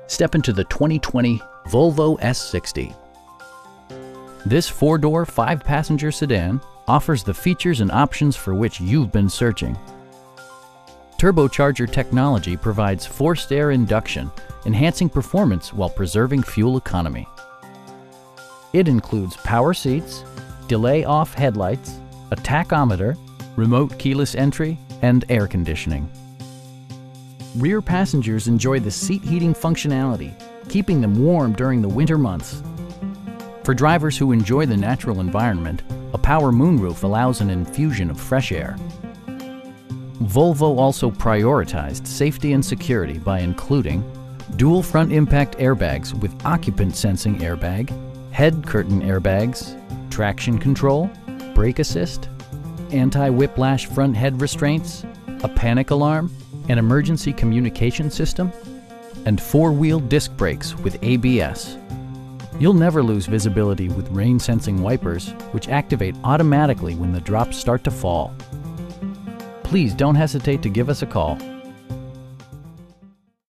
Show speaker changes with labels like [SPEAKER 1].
[SPEAKER 1] Step into the 2020 Volvo S60. This four-door, five-passenger sedan offers the features and options for which you've been searching. Turbocharger technology provides forced air induction, enhancing performance while preserving fuel economy. It includes power seats, delay-off headlights, a tachometer, remote keyless entry, and air conditioning. Rear passengers enjoy the seat heating functionality, keeping them warm during the winter months. For drivers who enjoy the natural environment, a power moonroof allows an infusion of fresh air. Volvo also prioritized safety and security by including dual front impact airbags with occupant sensing airbag, head curtain airbags, traction control, brake assist, anti-whiplash front head restraints, a panic alarm, an emergency communication system, and four-wheel disc brakes with ABS. You'll never lose visibility with rain-sensing wipers, which activate automatically when the drops start to fall. Please don't hesitate to give us a call.